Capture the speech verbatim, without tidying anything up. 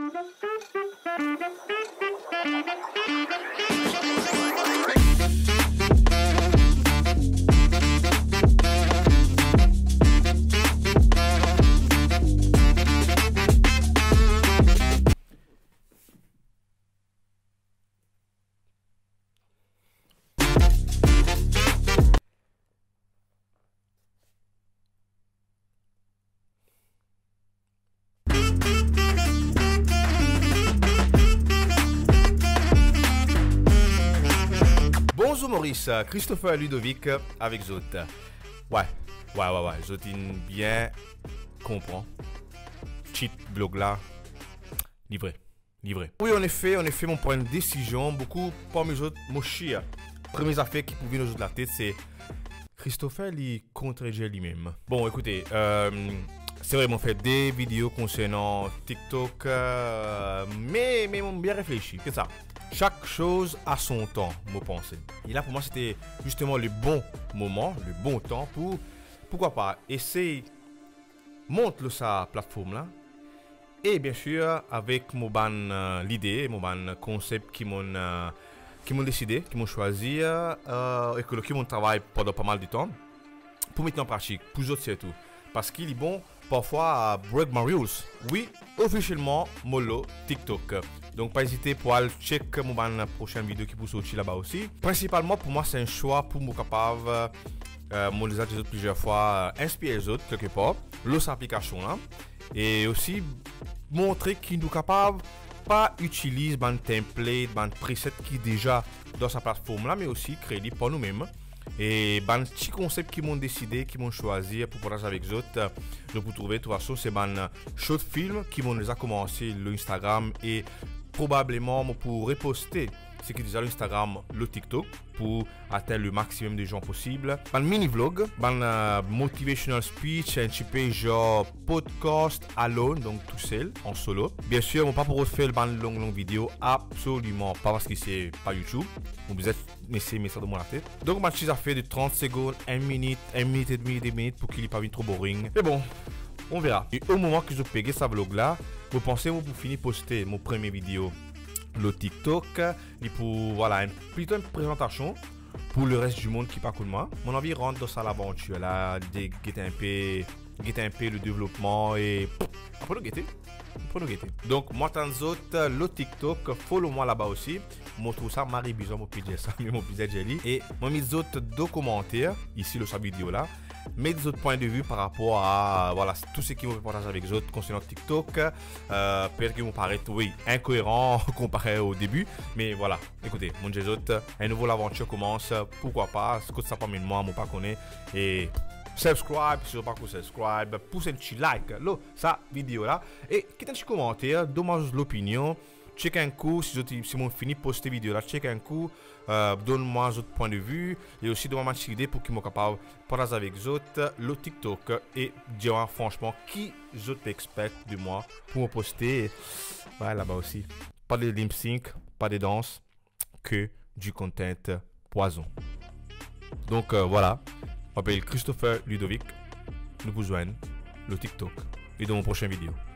Bonjour Maurice, Christopher Ludovic avec Zot. Ouais, ouais, ouais, ouais, Zot bien comprend. Cheat blog là, livré, livré. Oui, en effet, en effet, mon point de décision, beaucoup parmi les autres, mon chien. Première affaire qui pouvait nous de la tête, c'est Christopher lui contredit lui-même. Bon, écoutez, euh, c'est vrai, m'ont fait des vidéos concernant TikTok, euh, mais mais m'ont bien réfléchi. C'est ça. Chaque chose a son temps, moi pensais. Et là, pour moi, c'était justement le bon moment, le bon temps pour, pourquoi pas, essayer monter sa plateforme là. Et bien sûr, avec mon ban euh, l'idée, mon ban concept qui m'ont euh, qui m'ont décidé, qui m'ont choisi euh, et que qui m'ont travaillé pendant pas mal de temps pour mettre en pratique, pour eux surtout. Parce qu'il est bon parfois à break my rules. Oui, officiellement, mollo TikTok. Donc, pas hésiter pour aller checker mon prochaine vidéo qui peut sortir là-bas aussi. Principalement, pour moi, c'est un choix pour me capable, euh, moi, les autres plusieurs fois, euh, inspirer les autres quelque part, l'autre application là. Et aussi, montrer qu'il nous capable pas utiliser un template, un preset qui est déjà dans sa plateforme là, mais aussi créer pour nous-mêmes. Et un petit concept qui m'ont décidé, qui m'ont choisi pour partager avec les autres. Donc, vous trouvez, de toute façon, c'est un short film qui m'ont déjà commencé le Instagram et probablement pour reposter ce qui est déjà l'Instagram, le TikTok pour atteindre le maximum de gens possible. Un mini vlog, un uh, motivational speech, un petit peu genre podcast alone, donc tout seul, en solo. Bien sûr, on ne va pas pour refaire une longue longue vidéo, absolument pas parce que c'est pas YouTube. Vous êtes laissé mettre ça dans mon tête. Donc, ma petite affaire de trente secondes, une minute, une minute et demie, deux minutes pour qu'il n'ait pas vu trop boring. Mais bon, on verra. Et au moment que je pegué ce vlog là, vous pensez moi pour finir poster mon premier vidéo le TikTok et pour voilà une, plutôt une présentation pour le reste du monde qui pas comme moi. Mon envie rentre dans ça l'aventure là, de guetter un peu, guetter un peu le développement et après nous guetter, après nous guetter. Donc moi tant autres le TikTok, follow moi là-bas aussi. Moi trouve ça Marie bizarre mon pizza ça, mais mon pizza jelly et moi mis autres deux commentaires ici le sa vidéo là. Mais des autres points de vue par rapport à voilà, tout ce qui vont partager avec les autres concernant TikTok. Euh, Peut-être qu'ils vont paraître oui, incohérents comparé au début. Mais voilà, écoutez, mon Dieu, un nouveau aventure commence. Pourquoi pas? Ce que ça pas de moi, moi pas connaît. Et subscribe, si vous pas subscribe, poussez un petit like, là, sa vidéo là. Et quittez un petit commentaire, dommage l'opinion. Check un coup, si je m'ont fini de poster vidéo là, check un coup, euh, donne-moi votre point de vue et aussi donne-moi une idée pour qu'ils soient capables de partager avec les autres le TikTok et dire franchement qui les autres expectent de moi pour me poster ouais, là-bas aussi. Pas de lip sync, pas de danse, que du content poison. Donc euh, voilà, je m'appelle Christopher Ludovic, nous vous joignons le TikTok et dans mon prochaine vidéo.